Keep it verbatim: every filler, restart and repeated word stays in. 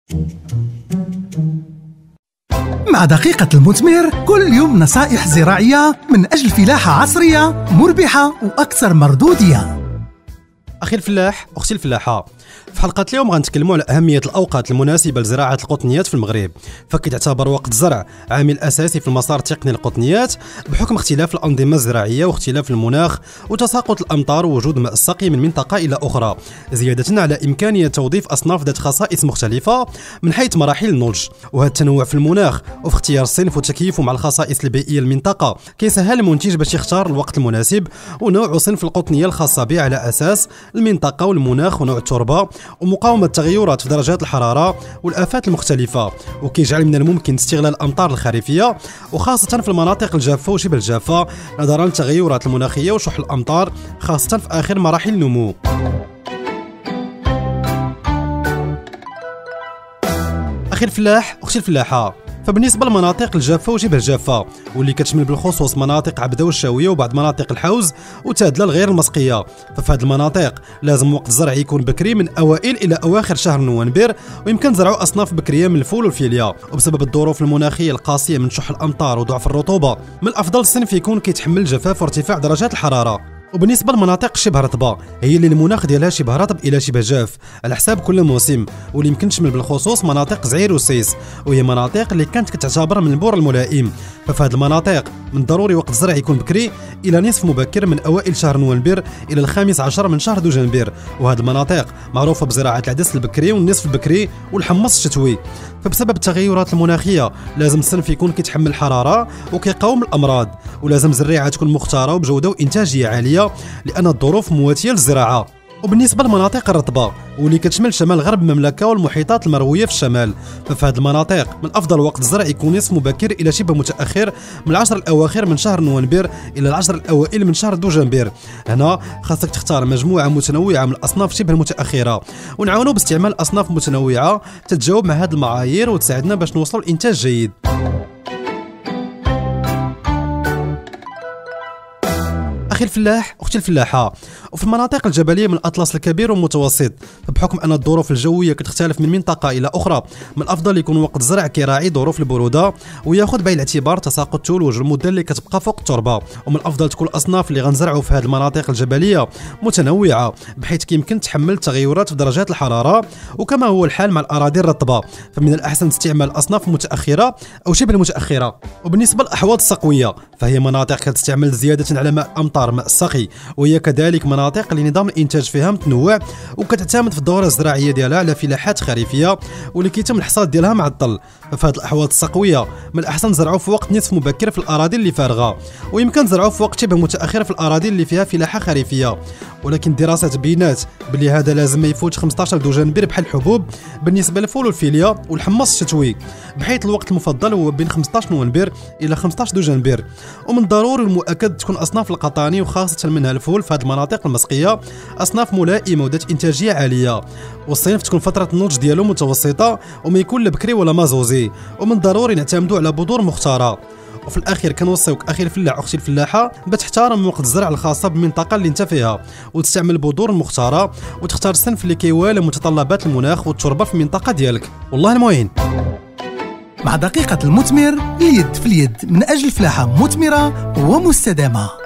مع دقيقة المثمر كل يوم نصائح زراعية من أجل فلاحة عصرية مربحة وأكثر مردودية. أخي الفلاح، أختي الفلاحة، في حلقة اليوم غنتكلموا على أهمية الأوقات المناسبة لزراعة القطنيات في المغرب، فكيتعتبر وقت الزرع عامل أساسي في المسار التقني للقطنيات بحكم اختلاف الأنظمة الزراعية واختلاف المناخ وتساقط الأمطار ووجود ماء السقي من منطقة إلى أخرى، زيادة على إمكانية توظيف أصناف ذات خصائص مختلفة من حيث مراحل النضج. وهذا التنوع في المناخ وفي اختيار الصنف وتكييفه مع الخصائص البيئية للمنطقة كيسهل المنتج باش يختار الوقت المناسب ونوع وصنف القطنية الخاصة به على أساس المنطقة والمناخ ونوع التربة ومقاومة التغيرات في درجات الحرارة والآفات المختلفة، وكيجعل من الممكن استغلال الأمطار الخريفية وخاصة في المناطق الجافة وشبه الجافة نظرا للتغيرات المناخية وشح الأمطار خاصة في آخر مراحل النمو. أخي الفلاح، أختي الفلاحة، فبالنسبه للمناطق الجافه وشبه الجافه واللي كتشمل بالخصوص مناطق عبده والشاويه وبعض مناطق الحوز وتادله الغير المسقيه، ففي هذه المناطق لازم وقت الزرع يكون بكري من اوائل الى اواخر شهر نوفمبر، ويمكن زرعوا اصناف بكريه من الفول والفيليا، وبسبب الظروف المناخيه القاسيه من شح الامطار وضعف الرطوبه من الافضل الصنف يكون كيتحمل الجفاف وارتفاع درجات الحراره. وبالنسبه للمناطق شبه رطبه هي اللي المناخ ديالها شبه رطب الى شبه جاف على حساب كل موسم، واللي يمكن تشمل بالخصوص مناطق زعير وسيس، وهي مناطق اللي كانت كتعتبر من البور الملائم، ففي هذه المناطق من ضروري وقت الزرع يكون بكري الى نصف مبكر من اوائل شهر نوفمبر الى الخامس عشر من شهر دجنبر، وهذه المناطق معروفه بزراعه العدس البكري والنصف البكري والحمص الشتوي. فبسبب التغيرات المناخيه لازم الصنف يكون كيتحمل الحراره وكيقاوم الامراض، ولازم الزريعه تكون مختاره وبجوده وانتاجيه عاليه لان الظروف مواتيه للزراعه. وبالنسبه للمناطق الرطبه واللي كتشمل شمال غرب المملكه والمحيطات المرويه في الشمال، ففي هذه المناطق من الافضل وقت الزرع يكون نصف مبكر الى شبه متاخر من العشر الاواخر من شهر نوفمبر الى العشر الاوائل من شهر دجنبر. هنا خاصك تختار مجموعه متنوعه من الاصناف شبه المتاخره، ونعاونوا باستعمال اصناف متنوعه تتجاوب مع هذه المعايير وتساعدنا باش نوصلوا لانتاج جيد. أخي الفلاح، أختي الفلاحة، وفي المناطق الجبلية من الأطلس الكبير والمتوسط، فبحكم أن الظروف الجوية كتختلف من منطقة إلى أخرى من الأفضل يكون وقت الزرع كيراعي ظروف البرودة وياخذ بعين الاعتبار تساقط الثلوج والمدة اللي كتبقى فوق التربة، ومن الأفضل تكون الأصناف اللي غنزرعوا في هذه المناطق الجبلية متنوعة بحيث كيمكن تحمل التغيرات في درجات الحرارة، وكما هو الحال مع الأراضي الرطبة فمن الأحسن استعمال أصناف متأخرة أو شبه المتأخرة. وبالنسبة للأحواض السقوية فهي مناطق كتستعمل زيادة على ماء الأمطار ماء السقي، وهي كذلك مناطق اللي نظام الانتاج فيها متنوع وكتعتمد في الدوره الزراعيه ديالها على فلاحات خريفيه واللي كيتم الحصاد ديالها معطل، ففي هذه الاحواض السقويه من الاحسن نزرعوا في وقت نصف مبكر في الاراضي اللي فارغه، ويمكن نزرعوا في وقت شبه متاخر في الاراضي اللي فيها فلاحه خريفيه، ولكن الدراسات بينات بلي هذا لازم ما يفوت خمسطاش دجنبر بحال الحبوب بالنسبه للفول والفيليا والحمص الشتوي، بحيث الوقت المفضل هو بين خمسطاش نوفمبر الى خمسطاش دجنبر. ومن ضروري المؤكد تكون اصناف القطاني وخاصه منها الفول في هذه المناطق المسقيه اصناف ملائمه وذات انتاجيه عاليه، والصنف تكون فتره النضج ديالو متوسطه وما يكون لا بكري ولا مازوزي، ومن ضروري نعتمدوا على بذور مختاره. وفي الاخير كنوصيوك اخي الفلاح اختي الفلاحه بتحترم وقت الزرع الخاصه بالمنطقه اللي انت فيها وتستعمل البذور المختاره وتختار الصنف اللي كيوالي متطلبات المناخ والتربه في المنطقه ديالك، والله المعين. مع دقيقة المثمر اليد في اليد من أجل فلاحة مثمرة ومستدامة.